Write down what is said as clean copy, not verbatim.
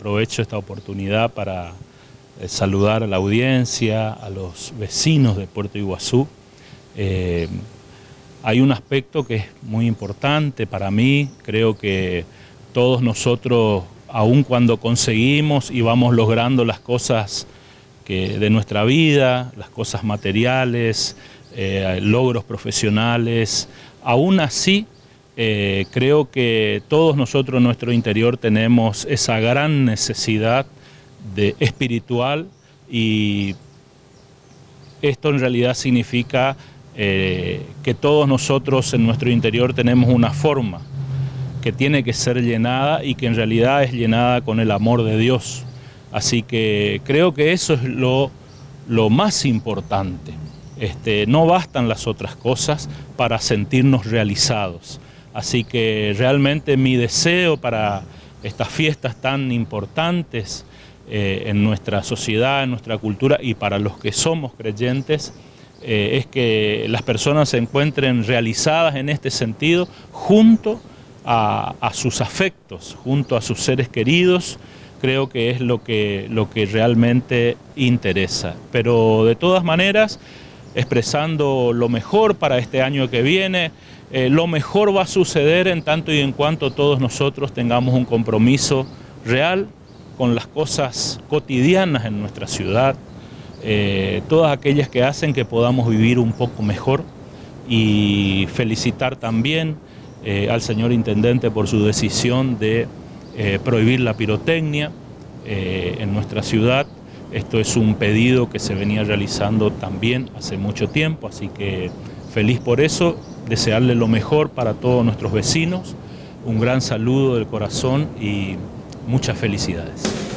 aprovecho esta oportunidad para saludar a la audiencia, a los vecinos de Puerto Iguazú. Hay un aspecto que es muy importante para mí. Creo que todos nosotros, aun cuando conseguimos y vamos logrando las cosas de nuestra vida, las cosas materiales, logros profesionales, aún así creo que todos nosotros en nuestro interior tenemos esa gran necesidad espiritual, y esto en realidad significa que todos nosotros en nuestro interior tenemos una forma que tiene que ser llenada y que en realidad es llenada con el amor de Dios. Así que creo que eso es lo más importante. No bastan las otras cosas para sentirnos realizados. Así que realmente mi deseo para estas fiestas tan importantes en nuestra sociedad, en nuestra cultura y para los que somos creyentes, es que las personas se encuentren realizadas en este sentido junto a sus afectos, junto a sus seres queridos. Creo que es lo que realmente interesa. Pero de todas maneras, expresando lo mejor para este año que viene, lo mejor va a suceder en tanto y en cuanto todos nosotros tengamos un compromiso real con las cosas cotidianas en nuestra ciudad, todas aquellas que hacen que podamos vivir un poco mejor, y felicitar también al señor Intendente por su decisión de prohibir la pirotecnia en nuestra ciudad. Esto es un pedido que se venía realizando también hace mucho tiempo, así que feliz por eso, desearle lo mejor para todos nuestros vecinos, un gran saludo del corazón y muchas felicidades.